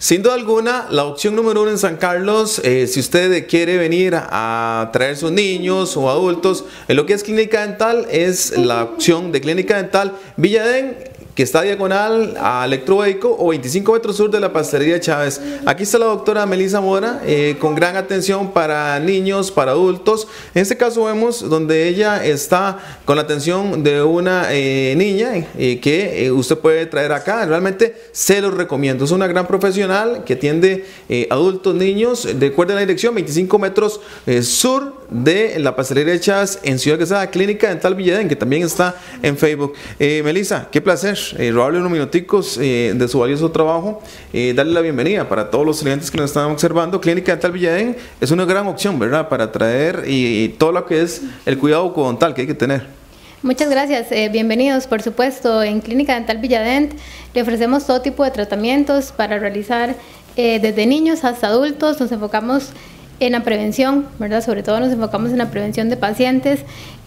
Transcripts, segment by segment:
Sin duda alguna, la opción número uno en San Carlos, si usted quiere venir a traer sus niños o adultos, en lo que es clínica dental, es la opción de Clínica Dental Villa Edén, que está diagonal a Electroveico o 25 metros sur de la Pastelería Chávez. Aquí está la doctora Melissa Mora, con gran atención para niños, para adultos. En este caso vemos donde ella está con la atención de una niña que usted puede traer acá. Realmente se los recomiendo. Es una gran profesional que atiende adultos, niños. Recuerden la dirección, 25 metros sur de la Pastelería Chávez en Ciudad Quesada, Clínica Dental Villa Edén, que también está en Facebook. Melissa, qué placer robarle unos minuticos de su valioso trabajo, darle la bienvenida para todos los clientes que nos están observando. Clínica Dental Villa Edén es una gran opción, ¿verdad?, para traer y todo lo que es el cuidado bucodental que hay que tener. Muchas gracias, bienvenidos. Por supuesto, en Clínica Dental Villa Edén le ofrecemos todo tipo de tratamientos para realizar desde niños hasta adultos. Nos enfocamos en la prevención, ¿verdad? Sobre todo nos enfocamos en la prevención de pacientes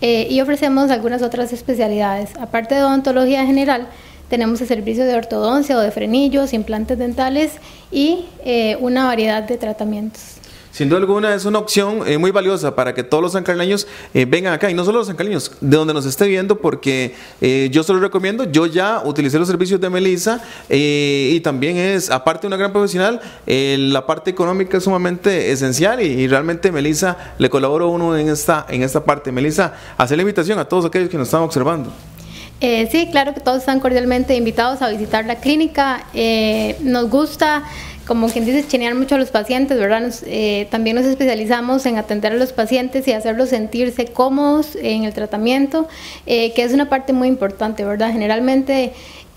y ofrecemos algunas otras especialidades. Aparte de odontología general, tenemos el servicio de ortodoncia o de frenillos, implantes dentales y una variedad de tratamientos. Sin duda alguna es una opción muy valiosa para que todos los sancarleños vengan acá, y no solo los sancarleños, de donde nos esté viendo, porque yo se lo recomiendo. Yo ya utilicé los servicios de Melissa y también es, aparte de una gran profesional, la parte económica es sumamente esencial y realmente Melissa le colabora a uno en esta parte. Melissa, hacer la invitación a todos aquellos que nos están observando. Sí, claro que todos están cordialmente invitados a visitar la clínica. Nos gusta, como quien dice, chinear mucho a los pacientes, ¿verdad? También nos especializamos en atender a los pacientes y hacerlos sentirse cómodos en el tratamiento, que es una parte muy importante, ¿verdad? Generalmente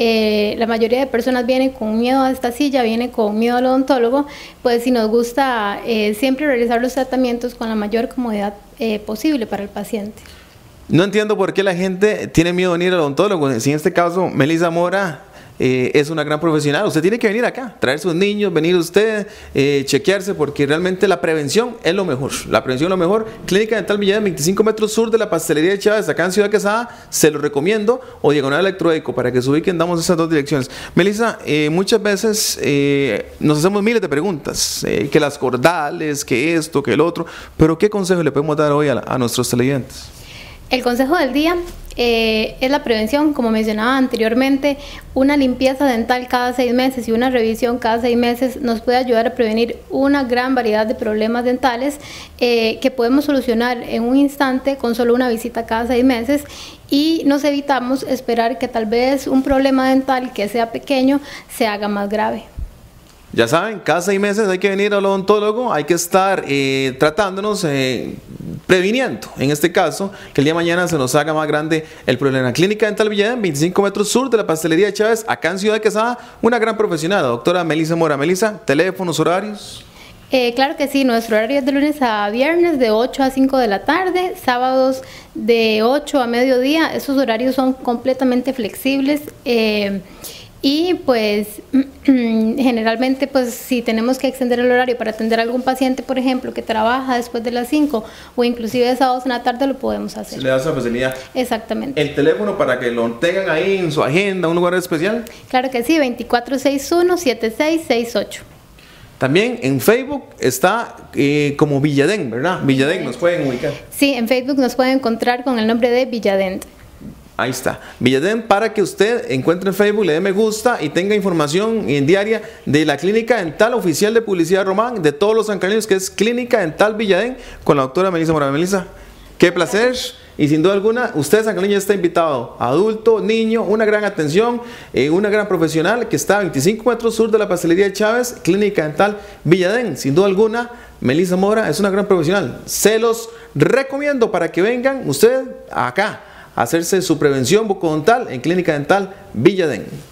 la mayoría de personas vienen con miedo a esta silla, vienen con miedo al odontólogo. Pues si nos gusta siempre realizar los tratamientos con la mayor comodidad posible para el paciente. No entiendo por qué la gente tiene miedo de venir al odontólogo. Si en este caso Melissa Mora es una gran profesional, usted tiene que venir acá, traer sus niños, venir usted, chequearse, porque realmente la prevención es lo mejor. La prevención es lo mejor. Clínica Dental Villa Edén, 25 metros sur de la Pastelería Chávez, acá en Ciudad Quesada, se lo recomiendo, o diagonal Electroveico, para que se ubiquen, damos esas dos direcciones. Melissa, muchas veces nos hacemos miles de preguntas, que las cordales, que esto, que el otro, pero ¿qué consejo le podemos dar hoy a nuestros televidentes? El consejo del día es la prevención, como mencionaba anteriormente. Una limpieza dental cada 6 meses y una revisión cada 6 meses nos puede ayudar a prevenir una gran variedad de problemas dentales que podemos solucionar en un instante con solo una visita cada 6 meses, y nos evitamos esperar que tal vez un problema dental que sea pequeño se haga más grave. Ya saben, cada 6 meses hay que venir al odontólogo, hay que estar tratándonos, previniendo, en este caso, que el día de mañana se nos haga más grande el problema. Clínica Dental Villa Edén, 25 metros sur de la Pastelería Chávez, acá en Ciudad Quesada, una gran profesional, la doctora Melissa Mora. Melissa, teléfonos, horarios. Claro que sí, nuestro horario es de lunes a viernes de 8 a 5 de la tarde, sábados de 8 a mediodía. Esos horarios son completamente flexibles. Y pues generalmente, pues si tenemos que extender el horario para atender a algún paciente, por ejemplo, que trabaja después de las 5 o inclusive de sábados en la tarde, lo podemos hacer. Se le da esa facilidad. Exactamente. ¿El teléfono para que lo tengan ahí en su agenda, un lugar especial? Claro que sí, 2461-7668. También en Facebook está como Villa Edén, ¿verdad? Villa Edén, nos pueden ubicar. Sí, en Facebook nos pueden encontrar con el nombre de Villa Edén. Ahí está, Villa Edén, para que usted encuentre en Facebook, le dé me gusta y tenga información en diaria de la Clínica Dental Oficial de Publicidad Román, de todos los sancarleños, que es Clínica Dental Villa Edén, con la doctora Melissa Mora. Melissa, qué placer, y sin duda alguna, usted sancarleño está invitado, adulto, niño, una gran atención, una gran profesional que está a 25 metros sur de la Pastelería Chávez, Clínica Dental Villa Edén. Sin duda alguna, Melissa Mora es una gran profesional. Se los recomiendo para que vengan usted acá a hacerse su prevención bucodental en Clínica Dental Villa Edén.